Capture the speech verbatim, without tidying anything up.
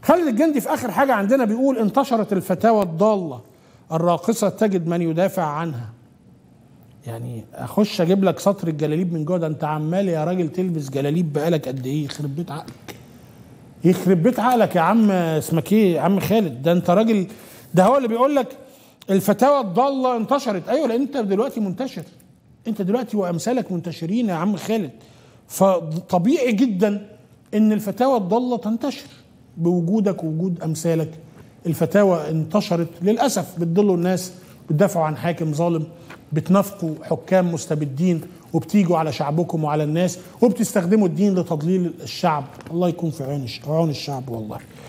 خالد الجندي في اخر حاجه عندنا بيقول: انتشرت الفتاوى الضاله الراقصه تجد من يدافع عنها. يعني اخش اجيب لك سطر الجلاليب من جوه؟ ده انت عمال يا راجل تلبس جلاليب بقالك قد ايه؟ يخرب بيت عقلك، يخرب بيت عقلك يا عم. اسمك ايه يا عم خالد؟ ده انت راجل، ده هو اللي بيقول لك الفتاوى الضاله انتشرت. ايوه، لان انت دلوقتي منتشر، انت دلوقتي وامثالك منتشرين يا عم خالد، فطبيعي جدا ان الفتاوى الضاله تنتشر بوجودك ووجود امثالك. الفتاوى انتشرت للاسف، بتضلوا الناس، بتدافعوا عن حاكم ظالم، بتنافقوا حكام مستبدين، وبتيجوا على شعبكم وعلى الناس، وبتستخدموا الدين لتضليل الشعب. الله يكون في عون عون الشعب والله.